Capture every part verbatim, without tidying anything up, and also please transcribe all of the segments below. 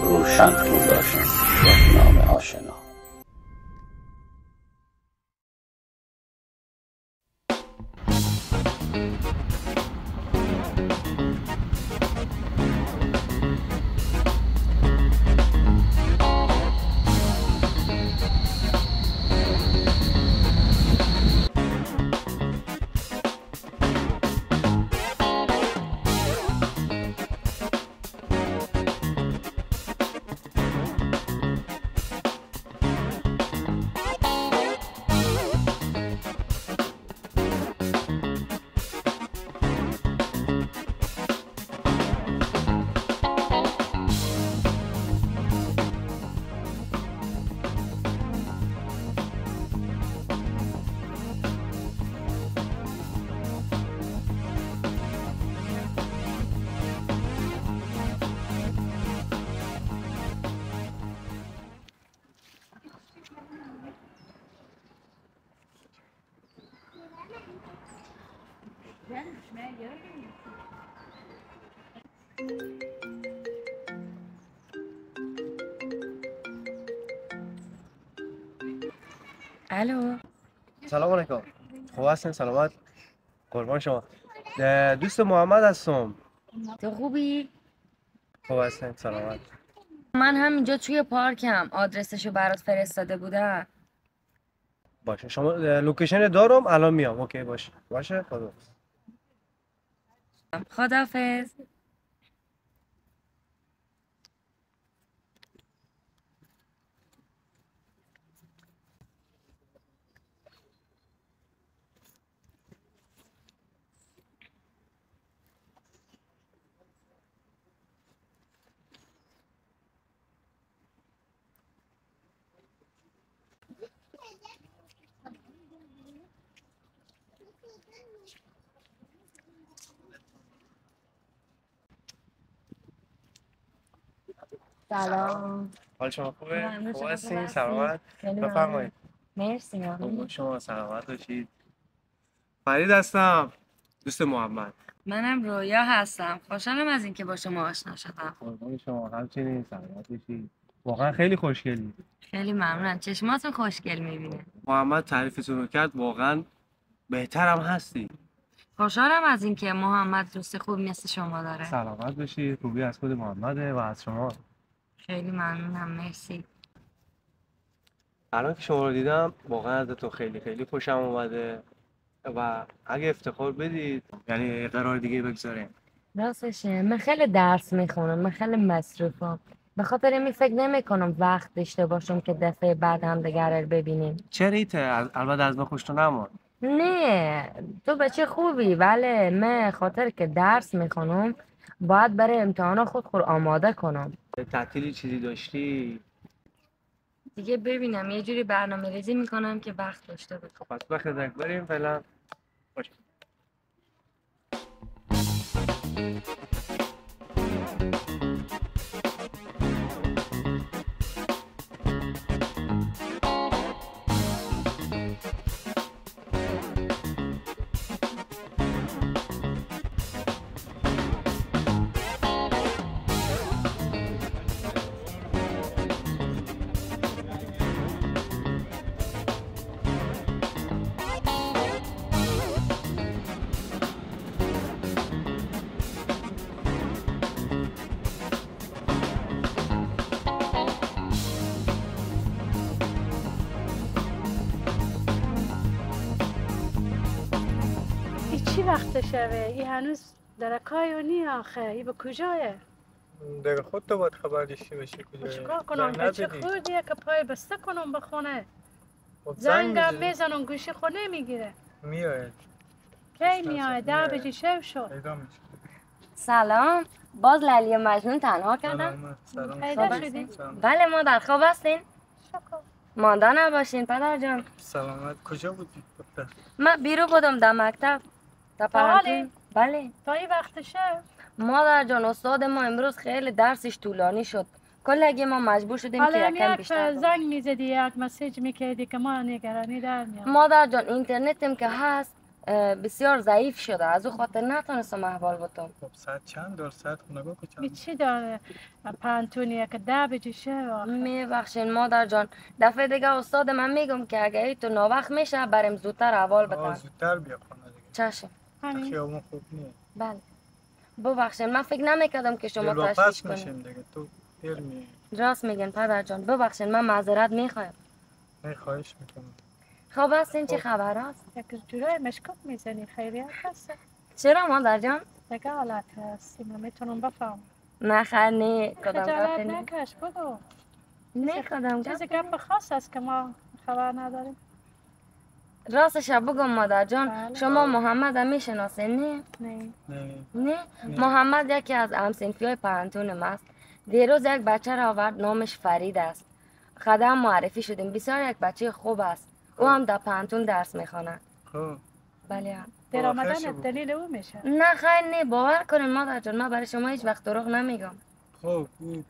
روشن پونداشان یک نام آشنا. الو. سلام علیکم. خوب هستین؟ سلامت؟ قربان شما. دوست محمد هستم. تو خوبی؟ خوب هستین؟ سلامت. من همینجا توی پارکم، آدرسشو برات فرستاده بودم. باشه شما لوکیشن دارم الان میام. اوکی باشه. باشه خداحافظ. خداحافظ. سلام. حال شما خوبه؟ خوب هستین؟ سلامت؟ بفرمایید. مرسی ممنون. شما سلامت باشید. فرید هستم. دوست محمد. منم رویا هستم. خوشحالم از اینکه با شما آشنا شدم. قربان شما همچنین سلامت باشید. واقعا خیلی خوشگلی. خیلی ممنونم. چشماتون خوشگل میبینه. محمد تعریفتون رو کرد، واقعا بهترم هستی. خوشحالم از اینکه محمد دوست خوب مثل شما داره. سلامت باشید. خوبی از خود محمده و از شما. خیلی ممنونم. مرسی. الان که شما رو دیدم واقعا ازتون خیلی خیلی خوشم اومده و اگه افتخار بدید یعنی قرار دیگه بگذاریم. راستشه من خیلی درس میخونم، من خیلی مصروفم، به خاطر این فکر نمیکنم وقت داشته باشم که دفعه بعد هم دیگر رو ببینیم. چریته؟ البته از من خوشتون نمون. نه تو بچه خوبی، ولی من خاطر که درس میخونم باید برای امتحان خود خود آماده کنم. تعطیلی چیزی داشتی؟ دیگه ببینم یه جوری برنامه ریزی میکنم که وقت داشته باشم. پس وقت درک بریم فعلا. باشه. چی وقت شوه؟ ای هنوز درکای و نی آخه ای به کجایه؟ دیگه خود تو باید خبر داشته باشی کجایه. چیکار کنم بچه خودیه که پای بسته کنم بخونه. زنگ زنگم میزنم گوشی خود نمیگیره. میاد کی میاد؟ ده بجه شب شد. سلام. باز لیلی مجنون تنها کردم؟ سلام. پیدا شدی؟ بله مادر. خواب هستین؟ شکر. مانده نباشین پدر جان. سلامت. کجا بودی دختر؟ من بیرون بودم در مکتب. در پرانتون. بله. تا این وقت شب؟ مادر جان استاد ما امروز خیلی درسش طولانی شد. کلگی ما مجبور شدیم که یکم بیشتر زنگ میزدی یک مسیج میکردی که ما نگرانی در میاد. مادر جان اینترنتم که هست اه، بسیار ضعیف شده، از او خاطر نتونستم احوال بتم. خب ساعت چند دار ساعت خونه بگو بی چند چی داره پانتونیه که ده بجه شه آخه میبخشین مادر جان، دفعه دیگه استاد من میگم که اگه ای تو ناوقت میشه بریم زودتر احوال آه بتم. زودتر بیا خونه دیگه چشم. همین خیابون خوب نیست بله. ببخشین من فکر نمیکردم که شما دل تشویش واپس کنید. میشیم دیگه تو دیر می راست میگن پدر جان، ببخشین من معذرت میخوایم. نه خواهش میکنم خب هستین چه خب. خبر هست؟ یک جورای مشکوک میزنی خیریت هست چرا مادر جان؟ دیگه حالت هستی من میتونم بفهم نه خیر نه کدام خجالت گپ نه. نکش بگو نه کدام چیز گپ گپ خاص است که ما خبر نداریم راستش بگم مادر جان، بله. شما محمد هم میشناسین نه؟ نه نه نه؟ نه. محمد یکی از همسنفی های پرانتون است. دیروز یک بچه را آورد نامش فرید است. خدم معرفی شدیم، بسیار یک بچه خوب است. او هم در پرانتون درس میخواند. خب بله. در آخرش آمدن بگو. دلیل او میشه نه خیر نه، باور کنین مادر جان، من برای شما هیچ وقت دروغ نمیگم. خب او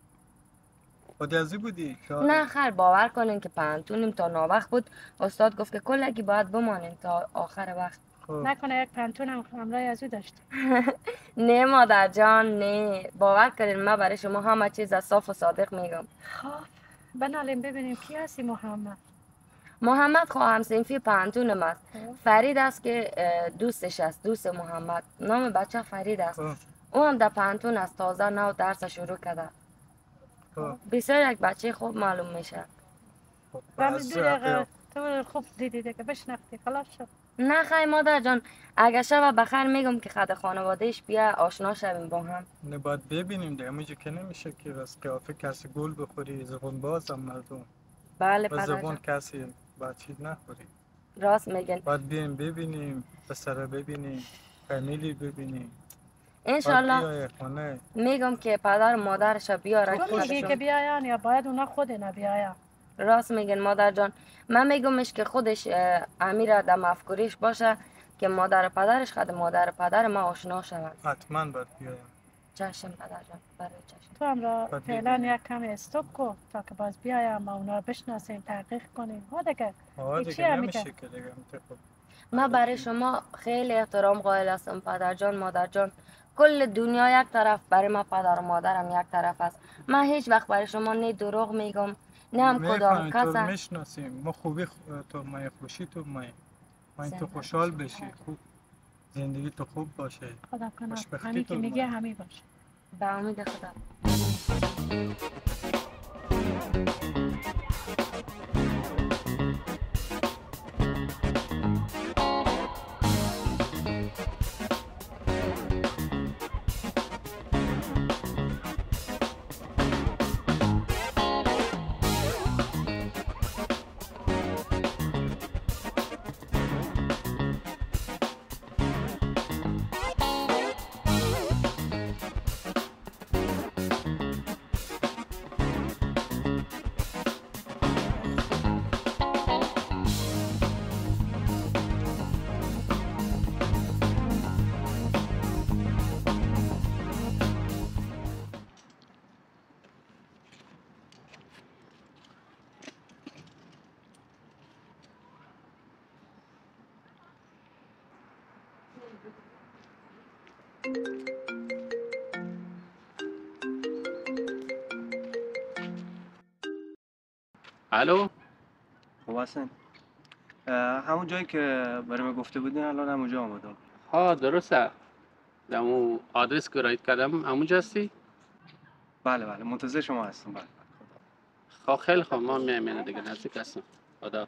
خودی ازی بودی شاید نه خیر باور کنین که پرانتونیم تا ناوقت بود. استاد گفت که کلگی باید بمانین تا آخر وقت. خب نکنه یک پنتون هم همراه از او داشتی نه مادر جان نه، باور کنین من برای شما همه چیز از صاف و صادق میگم. خب بنالیم ببینیم کی هستی محمد محمد خواهم صنفی پانتونم است. خب. فرید است که اه، دوستش است، دوست محمد. نام بچه فرید است. خب او هم در پانتون است، تازه نو درس شروع کرده. خب بسیار یک بچه خوب معلوم میشه. خب همین بس دو دقیقه تو خوب دیدی دیگه بشناختی خلاص شد نه خیر مادر جان، اگه شب بخیر میگم که خد خانوادهش بیا آشنا شویم با هم. نه باید ببینیم دیگه همونجا که نمیشه که بس قیافه کسی گل بخوری زبون باز هم مردم بله و پدر زبون جان، کسی باید چیز نخوری راست میگن. باید بیم ببینیم پسره ببینیم فامیلی ببینیم باید انشالله بیای خونه میگم که پدر و مادرش بیاره تو که میگی که خودشون. بیاین یا باید اونا خود اینا بیاین راست میگن مادر جان، من میگمش که خودش اه، امیر در مفکوریش باشه که مادر و پدرش خد مادر و پدر ما آشنا شوند. حتما باید بیایم چشم پدر جان، برای چشم. تو هم را باید فعلا ببینیم. یک کمی استوب کن تا که باز بیایم ما اونا رو بشناسیم تحقیق کنیم ها دیگه آه ای چی دیگه هم نمیشه میگه؟ که دیگه متخب من برای شما خیلی احترام قائل هستم پدر جان مادر جان. کل دنیا یک طرف، برای من پدر و مادرم یک طرف است. من هیچ وقت برای شما نه دروغ میگم نه هم کدام میفهمیم تو کس. رو میشناسیم ما خوبی خ- تو مای خوشی تو مای ما تو خوشحال بشی خوب زندگی تو خوب باشه خدا کنه خوشبختی همین که تو میگه ما. همی باشه به امید خدا. الو خب حسن اه، همون جایی که برای من گفته بودین الان همونجا آمدم. ها درسته در اون آدرس که رایت کردم همونجا هستی؟ بله بله منتظر شما هستم. بله خب خیلی خوب ما میایم اینه دیگه نزدیک هستم خدا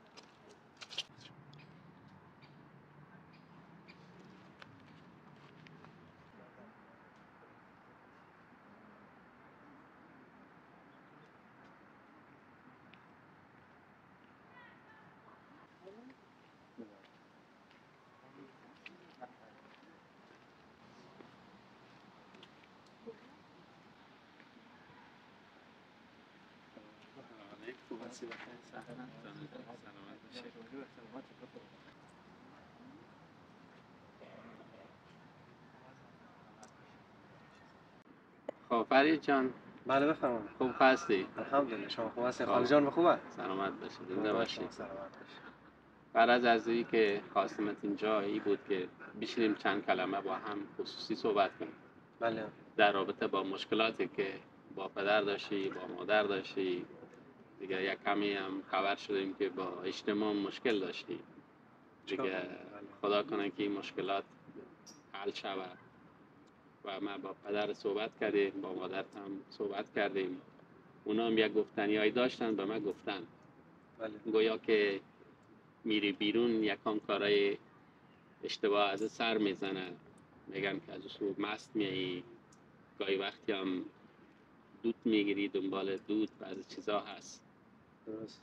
خب فرید جان بله بفرمایید. خوب هستی؟ الحمدلله شما خوب هستین؟ خب. خاله جان خوبه؟ سلامت باشی زنده باشی سلامت باشی. فرض از این که خواستمت اینجا ای بود که بشینیم چند کلمه با هم خصوصی صحبت کنیم بله در رابطه با مشکلاتی که با پدر داشتی، با مادر داشتی. دیگه یک کمی هم خبر شدیم که با اجتماع مشکل داشتی. دیگه خدا کنه که این مشکلات حل شود. و ما با پدر صحبت کردیم، با مادر هم صحبت کردیم. اونا هم یک گفتنیایی داشتن به من گفتن. بله گویا که میری بیرون یکان کارای اشتباه از سر میزنه. میگن که از اصول مست میایی، گاهی وقتی هم دود میگیری، دنبال دود، بعضی چیزا هست. درست.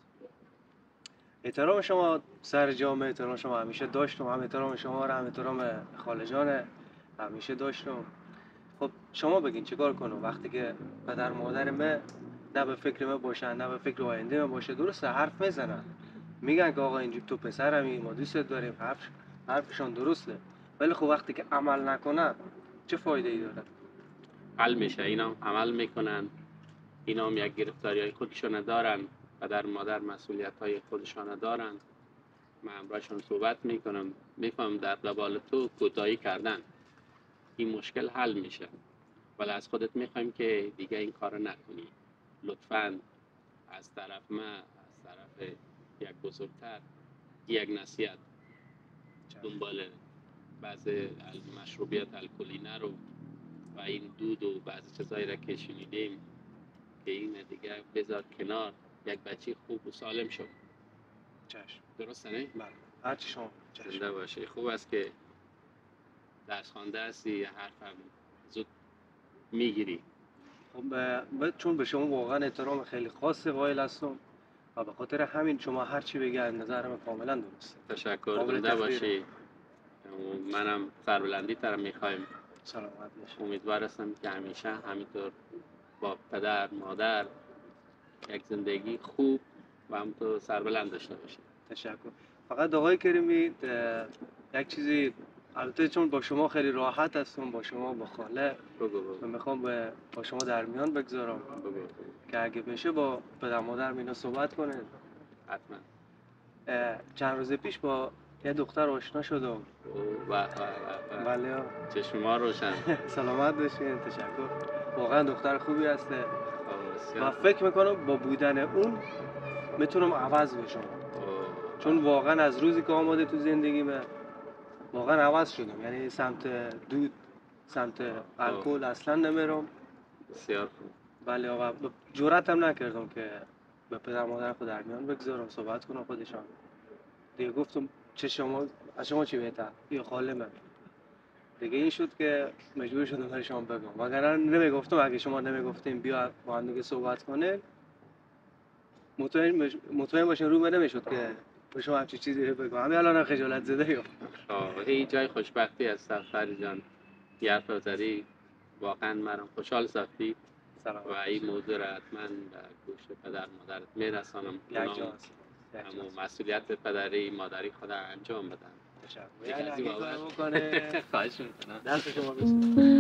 احترام شما سر جامعه، احترام شما همیشه داشتم، هم احترام شما رو، هم احترام خاله جان همیشه داشتم. خب شما بگین چیکار کنم وقتی که پدر مادر من نه به فکر من باشن، نه به فکر آینده من باشه؟ درسته حرف میزنن، میگن که آقا اینجوری تو پسرمی، ما دوست داریم، حرف حرفشان درسته، ولی خب وقتی که عمل نکنن چه فایده ای داره؟ حل میشه، اینا هم عمل میکنن. اینا هم یک گرفتاری های خودشون دارن، پدر مادر مسئولیت های خودشون دارن. من همراهشون صحبت میکنم، میفهم در قبال تو کوتاهی کردن این مشکل حل میشه، ولی از خودت میخوایم که دیگه این کارو نکنی. لطفاً از طرف من، از طرف یک بزرگتر، یک نصیحت، دنبال بعض مشروبیت الکلی نرو و این دود و بعضی چیزایی را که شنیدیم که این دیگه بذار کنار. یک بچه خوب و سالم شد. چشم. درسته نه؟ بله هرچی شما زنده چشم. باشه. خوب است که درس خوانده هستی، حرفم زود میگیری. خب ب- چون به شما واقعا احترام خیلی خاص قائل هستم و به خاطر همین شما هر چی بگی از نظر من کاملا درسته. تشکر. قابل زنده تقدیره. باشی. و منم سربلندی ترم میخوایم. سلامت باشی. امیدوار هستم که همیشه همینطور با پدر مادر یک زندگی خوب و همینطور سربلند داشته باشی. تشکر. فقط آقای کریمی اه، یک چیزی، البته چون با شما خیلی راحت هستم، با شما با خاله بگو بگو. و میخوام به- با شما در میان بگذارم بگو بگو. که اگه بشه با پدر مادر اینا صحبت کنه. حتما. اه، چند روز پیش با یه دختر آشنا شدم. اوه، به به به به. بله. چشما روشن. سلامت باشین. تشکر. واقعا دختر خوبی هسته خب، و بسیار. فکر میکنم با بودن اون میتونم عوض بشم، اوه، چون واقعا از روزی که آماده تو زندگیمه واقعا عوض شدم. یعنی سمت دود، سمت الکل اصلا نمیرم. بسیار خوب. بله آقا، جرأت هم نکردم که به پدر مادر خود در میان بگذارم صحبت کنم خودشان. دیگه گفتم چه شما، از شما چی بهتر، یا خاله من. دیگه این شد که مجبور شدم برای شما بگم، وگرنه نمیگفتم. اگه شما نمیگفتیم بیا با هم دیگه صحبت کنه، مطمئن بش... مطمئن باشین رو نمیشد که به شما همچین چیزی رو بگم. همین الان خجالت زده یا خب، هیچ جای خوشبختی از سفر جان. یه حرف زدی، واقعا مرا خوشحال ساختی سلام. و این موضوع را حتما به گوش پدر مادرت میرسانم. یک اونام جا هست. یک جا همون هست. مسئولیت پدری مادری خود انجام بدن. تشکر. دیگه یعنی از این اگه بابت کار بکنه خواهش میکنم. دست شما بسید.